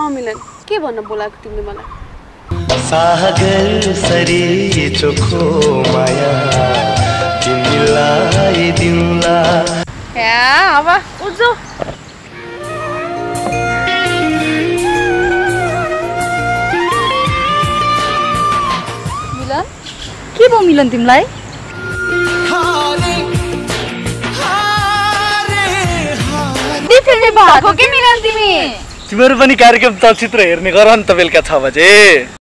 मिलन के भन्न बोलाएको तिमीले मलाई सागर सरी चोखो माया तिमीलाई दिउँला अब उठ्छौ मिलन के भयो मिलन तिमीलाई दिफेले भएको के मिलन तिमी तिमीहरु पनि कार्यक्रम चलचित्र हेर्ने गर नि त बेलुका 6 बजे